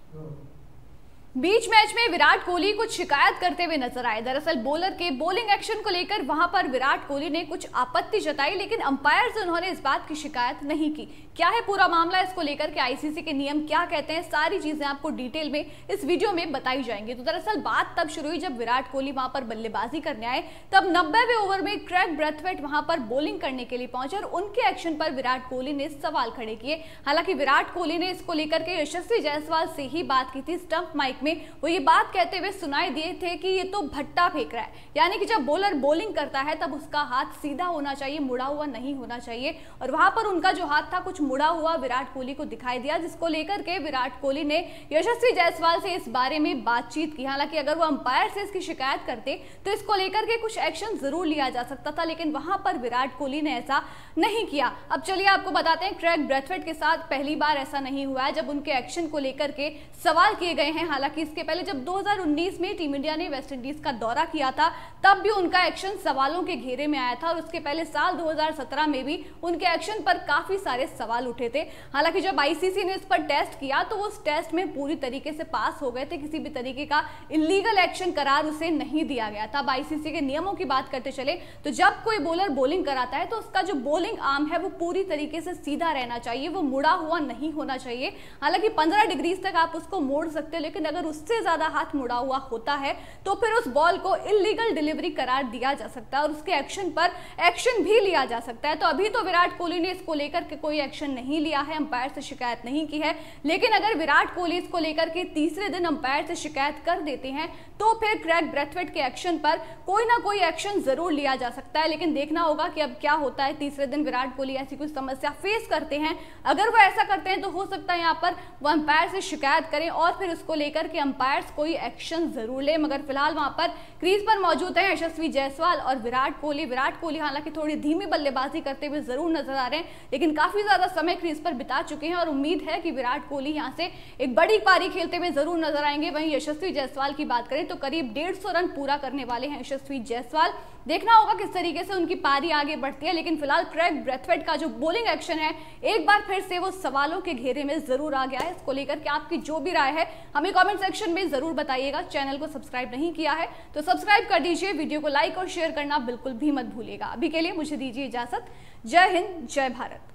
बीच match में विराट कोहली कुछ शिकायत करते हुए नजर आए। दरअसल बॉलर के बॉलिंग एक्शन को लेकर वहां पर विराट कोहली ने कुछ आपत्ति जताई, लेकिन अंपायर से उन्होंने इस बात की शिकायत नहीं की। क्या है पूरा मामला, इसको लेकर के आईसीसी के नियम क्या कहते हैं, सारी चीजें आपको डिटेल में इस वीडियो में बताई जाएंगी। तो दरअसल बात तब शुरू हुई जब विराट कोहली वहां पर बल्लेबाजी करने आए। तब 90वें ओवर में क्रेग ब्रैथवेट वहां पर बॉलिंग करने के लिए पहुंचे और उनके एक्शन पर विराट कोहली ने सवाल खड़े किए। हालांकि विराट कोहली ने इसको लेकर के यशस्वी जायसवाल से ही बात की थी। स्टंप माइक में वो ये बात कहते हुए सुनाई दिए थे कि ये तो भट्टा फेंक रहा है, यानी कि जब बॉलर बॉलिंग करता है तब उसका हाथ सीधा होना चाहिए, मुड़ा हुआ नहीं होना चाहिए। और वहां पर उनका जो हाथ था कुछ मुड़ा हुआ विराट कोहली को दिखाई दिया, जिसको लेकर के विराट कोहली ने यशस्वी जायसवाल से इस बारे में बातचीत की। हालांकि अगर वो अंपायर से इसकी शिकायत करते तो इसको लेकर के कुछ एक्शन जरूर लिया जा सकता था, लेकिन वहां पर विराट कोहली ने ऐसा नहीं किया। अब चलिए आपको बताते हैं, क्रेग ब्रैथवेट के साथ पहली बार ऐसा नहीं हुआ है जब उनके एक्शन को लेकर के सवाल किए गए हैं। हालांकि इसके पहले जब 2019 में टीम इंडिया ने वेस्ट इंडीज का दौरा किया था तब भी उनका एक्शन सवालों के घेरे में आया था, और उसके पहले साल 2017 में भी उनके एक्शन पर काफी सारे सवाल उठे थे। हालांकि जब आईसीसी ने इस पर टेस्ट किया तो उस टेस्ट में पूरी तरीके से पास हो गए थे, किसी भी तरीके का इलीगल एक्शन करार उसे नहीं दिया गया था। अब आईसीसी के नियमों की बात करते चले तो जब कोई बॉलर बॉलिंग कराता है तो उसका जो बॉलिंग आर्म है वो पूरी तरीके से सीधा रहना चाहिए, वो मुड़ा हुआ नहीं होना चाहिए। हालांकि 15 डिग्री तक आप उसको मोड़ सकते हो, लेकिन अगर उससे ज्यादा हाथ मुड़ा हुआ होता है तो फिर उस बॉल को इलीगल डिलीवरी करार दिया जा सकता है और उसके एक्शन पर एक्शन भी लिया जा सकता है। तो अभी तो विराट कोहली ने इसको लेकर के कोई एक्शन नहीं लिया है, अंपायर से शिकायत नहीं की है, लेकिन अगर विराट कोहली इसको लेकर के तीसरे दिन अंपायर से शिकायत कर देते हैं तो फिर क्रेग ब्रैथवेट के एक्शन पर कोई ना कोई एक्शन जरूर लिया जा सकता है। लेकिन देखना होगा कि अब क्या होता है। तीसरे दिन विराट कोहली ऐसी कुछ समस्या फेस करते हैं, अगर वो ऐसा करते हैं तो हो सकता है यहाँ पर वो अंपायर से शिकायत करें और फिर उसको लेकर के अंपायर्स कोई एक्शन जरूर ले। मगर फिलहाल वहां पर क्रीज पर मौजूद है यशस्वी जायसवाल और विराट कोहली हालांकि थोड़ी धीमी बल्लेबाजी करते हुए जरूर नजर आ रहे हैं, लेकिन काफी ज्यादा समय क्रीज पर बिता चुके हैं और उम्मीद है कि विराट कोहली यहां से एक बड़ी पारी खेलते हुए जरूर नजर आएंगे। वहीं यशस्वी जायसवाल की बात करें तो करीब 150 रन पूरा करने वाले हैं यशस्वी जायसवाल। देखना होगा किस तरीके से उनकी पारी आगे बढ़ती है, लेकिन फिलहाल क्रेग ब्रैथवेट का जो बॉलिंग एक्शन है एक बार फिर से वो सवालों के घेरे में जरूर आ गया है। इसको लेकर के आपकी जो भी राय है हमें कमेंट सेक्शन में जरूर बताइएगा। चैनल को सब्सक्राइब नहीं किया है तो सब्सक्राइब कर दीजिए, वीडियो को लाइक और शेयर करना बिल्कुल भी मत भूलिएगा। अभी के लिए मुझे दीजिए इजाजत। जय हिंद, जय भारत।